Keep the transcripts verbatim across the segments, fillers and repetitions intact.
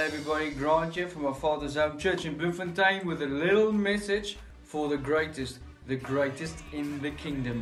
everybody, Grant here from our Father's Home Church in Bloemfontein with a little message for the greatest, the greatest in the kingdom.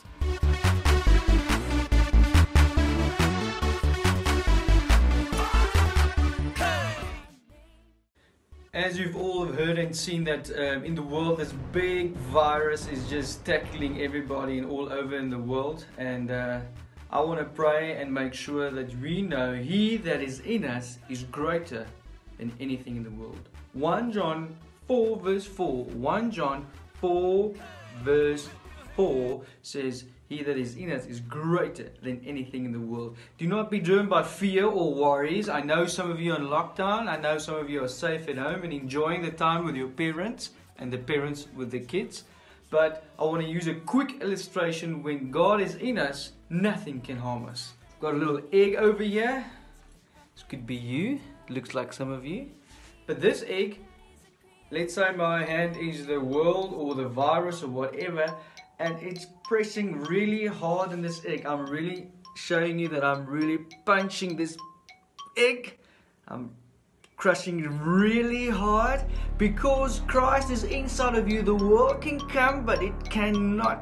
As you've all heard and seen that um, in the world this big virus is just tackling everybody and all over in the world, and uh, I want to pray and make sure that we know He that is in us is greater than anything in the world. First John four verse four. First John four verse four says, He that is in us is greater than anything in the world. Do not be driven by fear or worries. I know some of you are in lockdown. I know some of you are safe at home and enjoying the time with your parents and the parents with the kids. But I want to use a quick illustration. When God is in us, nothing can harm us. Got a little egg over here. This could be you. Looks like some of you. But this egg, let's say my hand is the world or the virus or whatever, and it's pressing really hard in this egg. I'm really showing you that I'm really punching this egg. I'm crushing it really hard. Because Christ is inside of you, the world can come, but it cannot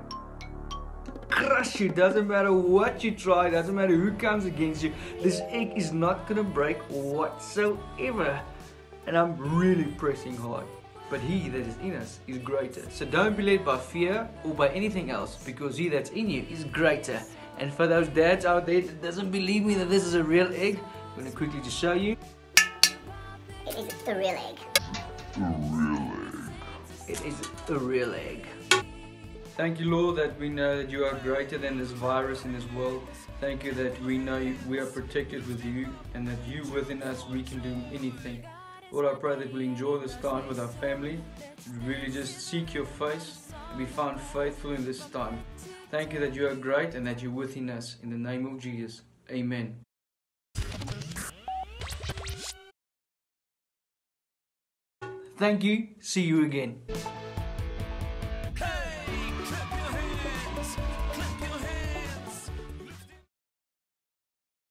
crush you. Doesn't matter what you try, doesn't matter who comes against you. This egg is not gonna break whatsoever. And I'm really pressing hard. But He that is in us is greater. So don't be led by fear or by anything else, because He that's in you is greater. And for those dads out there that doesn't believe me that this is a real egg, I'm going to quickly just show you. It is a real egg. A real egg. It is a real egg. Thank you, Lord, that we know that You are greater than this virus in this world. Thank You that we know we are protected with You, and that You within us, we can do anything. Lord, I pray that we'll enjoy this time with our family, really just seek Your face and be found faithful in this time. Thank You that You are great and that You're within us. In the name of Jesus, amen. Thank you. See you again.